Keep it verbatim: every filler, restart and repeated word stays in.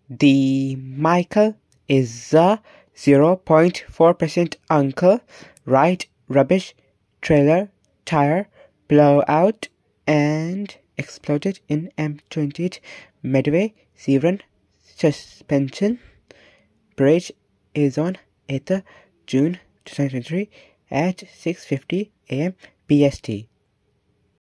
The Michael is a zero point four percent uncle, right rubbish trailer tire blowout and exploded in M twenty-eight Medway, Severn. Suspension bridge is on eighth of June twenty twenty-three at six fifty a m B S T.